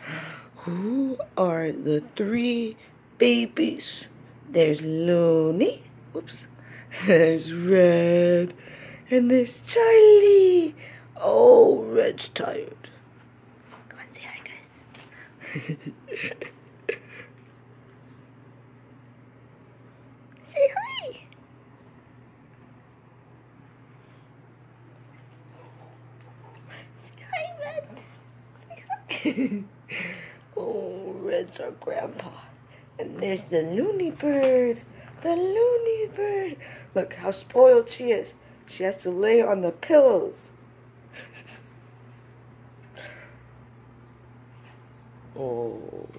Who are the three babies? There's Looney. Whoops. There's Red. And there's Charlie. Oh, Red's tired. Come on, say hi, guys. Say hi. Say hi, Red. Say hi. Oh, Red's our grandpa. And there's the Looney bird. The Looney bird. Look how spoiled she is. She has to lay on the pillows. Oh.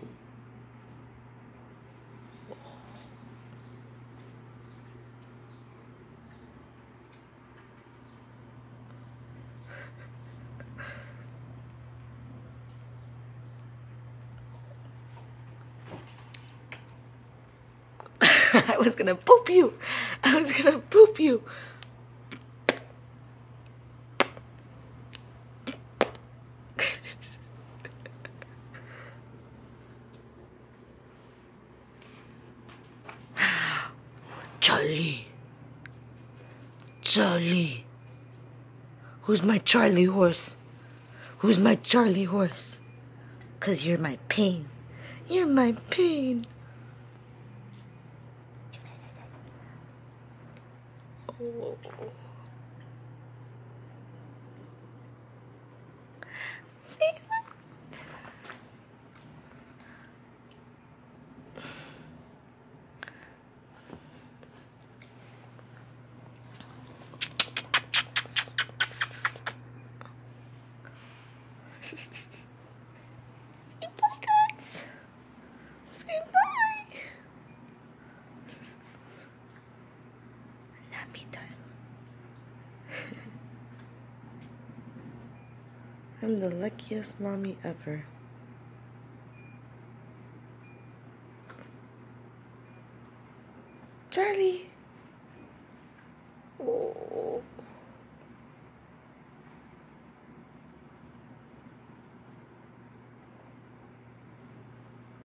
I was gonna poop you. I was gonna poop you. Charlie. Charlie. Who's my Charlie horse? Who's my Charlie horse? 'Cause you're my pain. You're my pain. Oh. See? Say bye, guys. Say bye. Nappytime. I'm the luckiest mommy ever. Charlie.